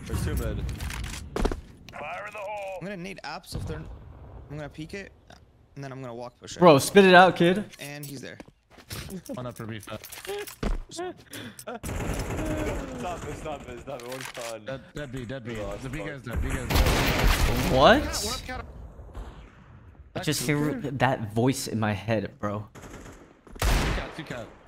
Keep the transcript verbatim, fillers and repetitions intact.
There's two mid. Fire in the hole. I'm gonna need apps if they're. I'm gonna peek it, and then I'm gonna walk push it. Bro, spit it out, kid. And he's there. One up for me. Stop Stop it, stop it, stop it. One's fun. Dead, dead B, dead B. Lost, The B fuck. guy's dead, B guy's dead. What? I just hear that voice in my head, bro. Two cat, two cat.